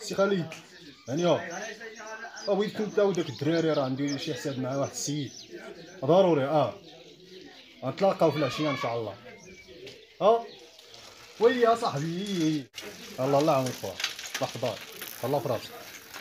سي خالد هانيه بغيت كنت داك الدراري راه ندير شي حساب مع واحد السيد ضروري غنتلاقاو في العشيه ان شاء الله. وي يا صاحبي الله يعاونك خويا الله يحفظك الله في راسك.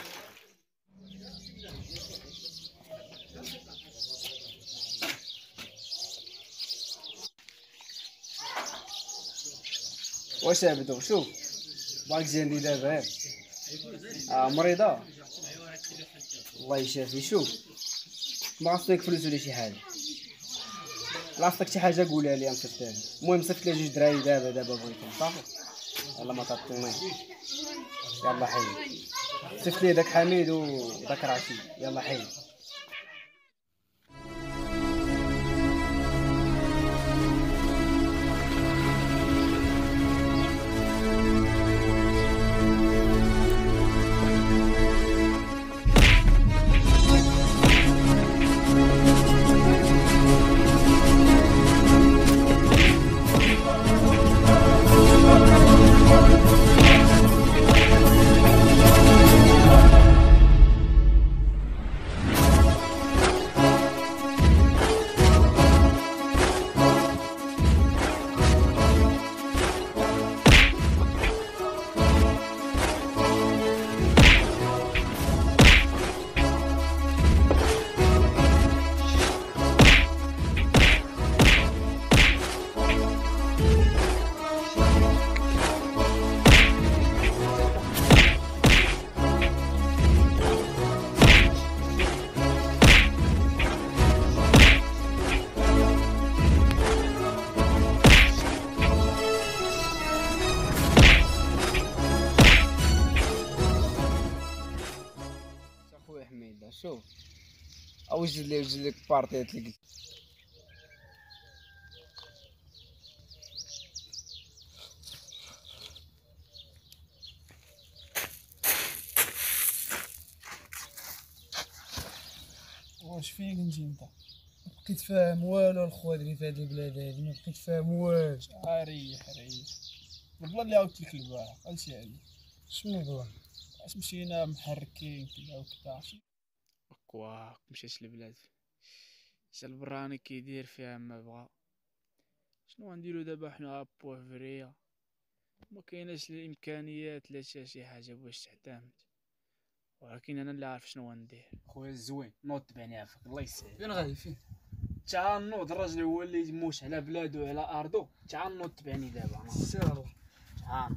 واش عبدو شوف باغيك زيني دابا مريضه الله يشافي. شوف ما خصك فلوس ولا شي حاجه لاصتك شي حاجه قولها لي نصيفط لها. المهم صيفط لي 2 دراهم دابا بغيتهم صافي يلا ما تعطيني يلا حي صيفط لي داك حميد وداك رشيد يلا حي. شوف وجد لك بارطيات اللي قلت واش فين كنتي انت؟ بقيت فاهم والو الخوات اللي في هاد البلاد هادي ما بقيت فاهم والو. ريح والله اللي عاودت لك البارح قلتي عليه. شنو هو؟ واش مشينا محركين كدا وكدا هكاك مشيت للبلاد جا البراني كيدير فيها ما بغا. شنو غنديرو دابا حنا بوه فريا ما كايناش الامكانيات لا شي حاجه باش تعتمد ولكن انا اللي عارف شنو غندير. خويا الزوين نوض تبعني عافاك الله يسهل. فين غادي فين؟ تعال نوض الراجل هو اللي يموش على بلادو على ارضو. تعال نوض تبعني دابا سير الله. تعال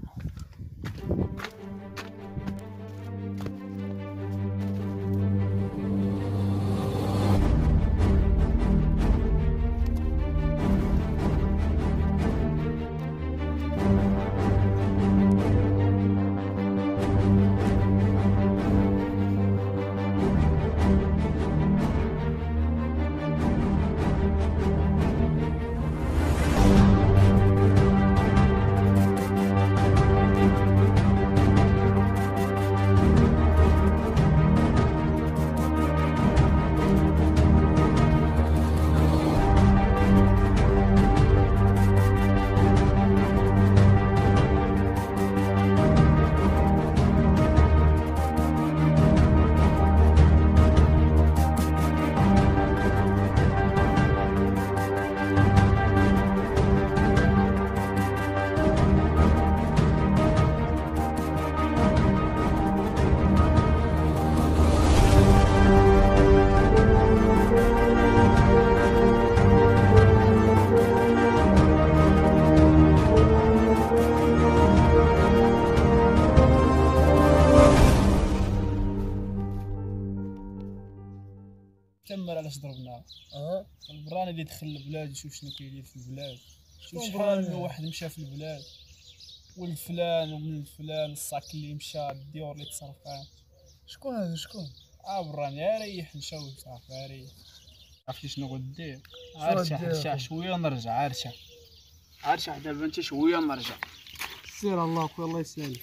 تمر علاش ضربناه. البراني اللي دخل البلاد يشوف شنو كاين في البلاد. شوف شكون شحال من براني؟ واحد مشى في البلاد ولد فلان ومن فلان الصاك اللي مشى الديور اللي تصرفات. شكون هذا شكون؟ براني ريح نشوف صافي ريح. عرفتي شنو غدير؟ غدير ارتاح شويه ونرجع. ارتاح دابا انت شويه ونرجع. سير الله خويا الله يسلمك.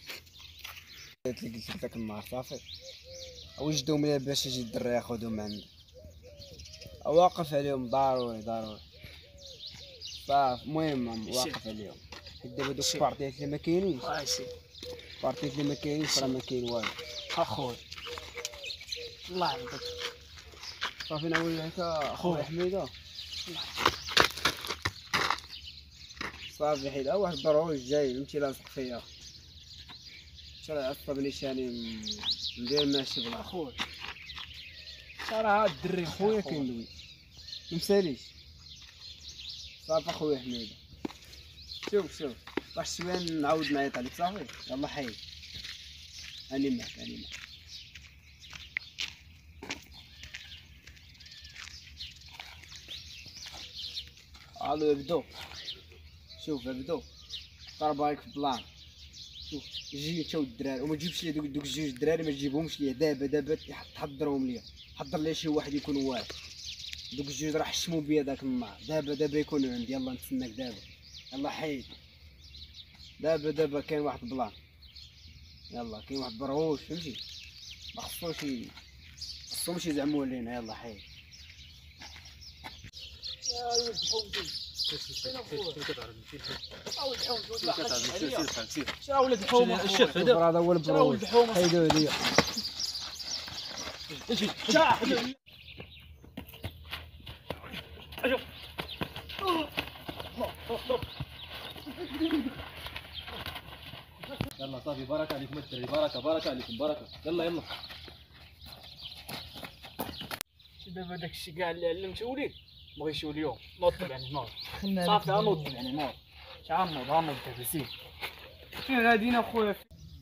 اللي قلت لك داك النهار صافي وجدهم لي باش يجي الدري ياخذهم عندي واقف عليهم ضروري صافي. المهم واقف عليهم حيت دابا دوك البارطيات اللي ما كاينينش بارتيت اللي ما كاينش راه ما كاين والو. اخويا الله يعطيك. صافي نعول لك اخويا حميده. صافي حيد واحد الضروج جاي فهمتي لاصق فيا. شرا عصبني شاني ندير ماشي بلا اخويا راه هاد الدري خويا كندوي ممساليش. صافي اخويا حميده شوف واحد شويه نعاود نعيط عليك صافي. يلا حي اني معك الو يبدو. شوف يبدو ضرب عليك في البلان. شوف جي انت والدراري وما تجيبش لي دوك الجوج الدراري، ما تجيبهمش ليا دابا تحضرهم ليا. حضر لي شي واحد يكون واعر. دوك الجوج راه حشموا بيا داك النهار. دابا يكونوا عندي. يلا نتسناك دابا. يلا حيد دابا كاين واحد البلان. يلا كاين واحد برغوش فهمتي ما خصهمش يزعموا علينا. يلا حيد يا ولد حومتي فين اخويا؟ شرا ولد الحومه الشيخ هذا هذا هو شرا ولد البروج. الحومه حيدوه ليا. يلا صافي بارك عليكم الدري. بارك عليكم بركه. يلا دابا داكشي كاع اللي علمته وليد بغيتو اليوم نوض يعني نوض خلنا صافي غنوض يعني نوض غنوض دابا سير فين غاديين اخويا؟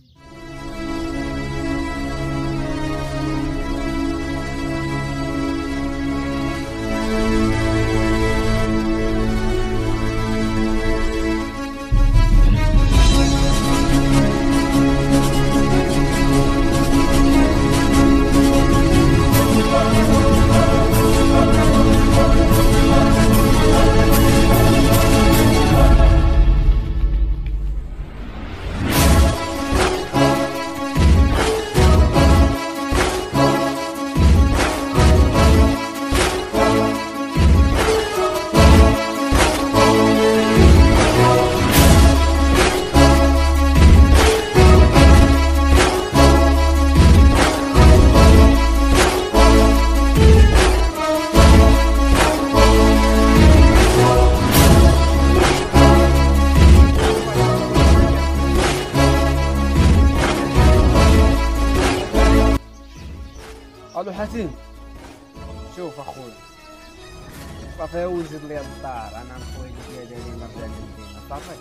الو حسين. شوف اخويا صافي وجد لي الدار. انا خويا ديالي نرجع للمدينه صافي.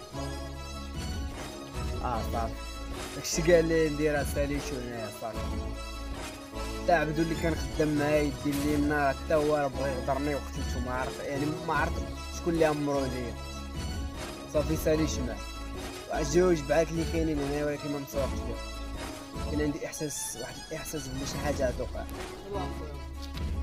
صافي داكشي كاع اللي نديرها ساليتو هنايا صافي. تا عبدو اللي كان خدام معايا يدي لي النار حتى هو راه بغى يغدرني وقتلتو. ما عرف شكون اللي امرو ليا. صافي ساليت معاه. واحد جوج بعات اللي كاينين هنايا ولكن ما مصورتش بهم. كان عندي واحد الاحساس بلي شي حاجه غتوقع.